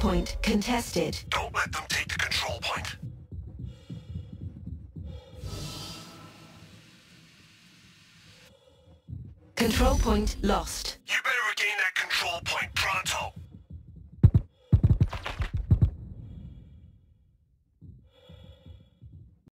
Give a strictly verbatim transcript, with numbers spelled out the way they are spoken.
point contested. Don't let them take the control point. Control point lost.